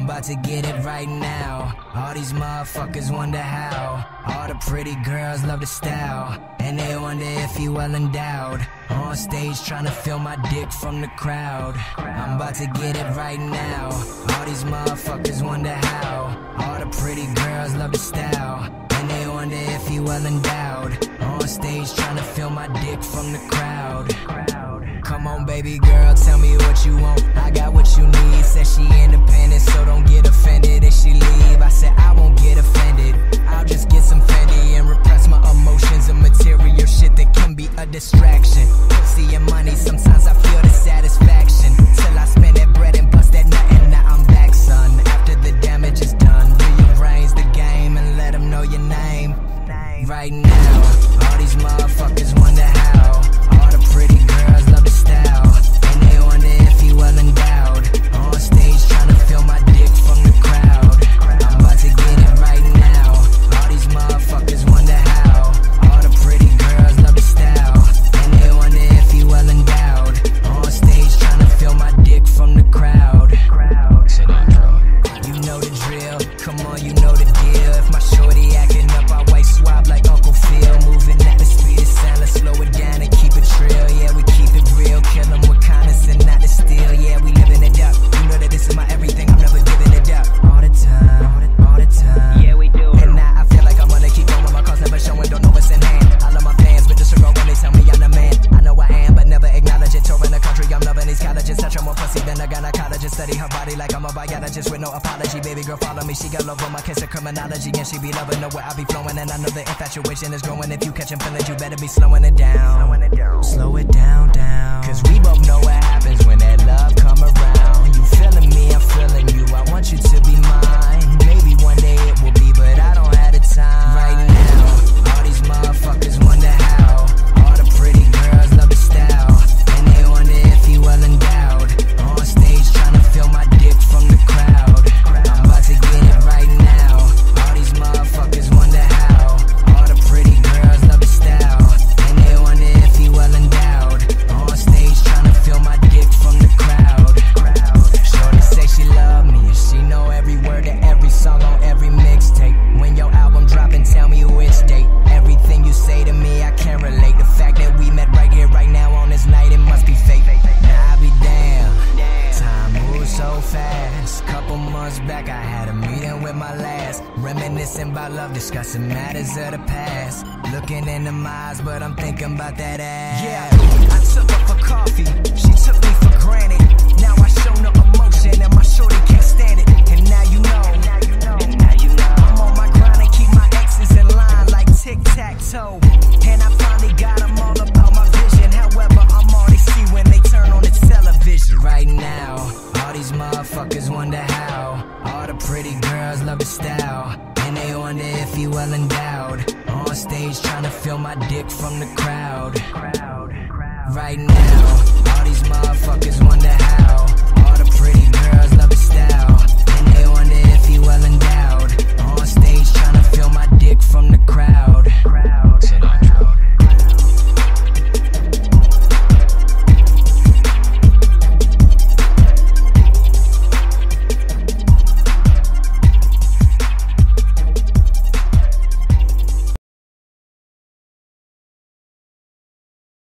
I'm about to get it right now. All these motherfuckers wonder how. All the pretty girls love the style, and they wonder if you well endowed. On stage trying to feel my dick from the crowd. I'm about to get it right now. All these motherfuckers wonder how. All the pretty girls love the style, and they wonder if you well endowed. On stage trying to feel my dick from the crowd. Come on baby girl, tell me what you want. I got what you need. Said she independent, so don't get offended if she leave. I said I won't get offended. I'll just get some Fendi and repress my emotions and material shit that can be a distraction. Pussy and money, sometimes I feel the satisfaction till I spend that bread and bust that nut, and now I'm back, son. After the damage is done, rearrange the game and let them know your name. Right now, all these motherfuckers wonder how. All the pretty girls love the style, and they wonder if you well endowed. On stage trying to feel my dick from the crowd. I'm about to get it right now. All these motherfuckers wonder how. All the pretty girls love the style, and they wonder if you well endowed. On stage trying to feel my dick from the crowd. You know the drill, come on, you know the deal. If my shorty acting up, I white swab like Uncle Phil. Moving at the speed of sound, let's slow it down and keep it trill. Yeah, we keep it real, kill them with kindness and not the steel. Yeah, we living it up, you know that this is my everything, I'm never giving it up. All the time, all the time. Yeah, we do. And now I feel like I'm gonna keep going, my cause never showing, don't know what's in hand. I love my fans, but disregard when they tell me I'm the man. I know I am, but never acknowledge it. Touring the country, I'm loving these colleges. Touch her more pussy than a gynecologist. Study her body like I'm a biologist with no apology. Baby girl, follow me, she got love on my kiss of criminology, and she be loving the way I be flowing. And I know the infatuation is growing. If you catching feelings, you better be slowing it down. Slow it down, down. Cause we both know what happens when that love come around. You feeling me, I'm feeling you. I want you to be mine. Maybe one day it will be, but I don't have the time. Right now, all these motherfuckers wonder how. All the pretty girls love the style, and they wonder if you well endowed. On stage trying to feel my dick from the crowd. I'm about to get it right now. All these motherfuckers wonder how. All the pretty girls love the style, and they wonder if you well endowed. On stage trying to feel my dick from the crowd. Shorty say she love me, and she know every word to every song on every mixtape. When your album dropping, tell me which date. Everything you say to me, I can relate. The fact that we met right here, right now on this night, it must be fate. Now I be damn, time moves so fast. Couple months back, I had a meeting with my last. Reminiscing about love, discussing matters of the past. Looking in the eyes, but I'm thinking about that ass. Yeah, I took her for coffee, she took me for granted. Now I show no emotion, and my shorty can't stand it. And now you know, and now you know. I'm on my grind and keep my exes in line like Tic Tac Toe. And I finally got them all about my vision. However, I'm all they see when they turn on the television. Right now, all these motherfuckers wonder how. All the pretty girls love the style, and they wonder if you well endowed. On stage trying to feel my dick from the crowd. Right now, all these motherfuckers wonder how. All the pretty girls love the style, and they wonder if you well endowed. On stage trying to feel my dick from the crowd.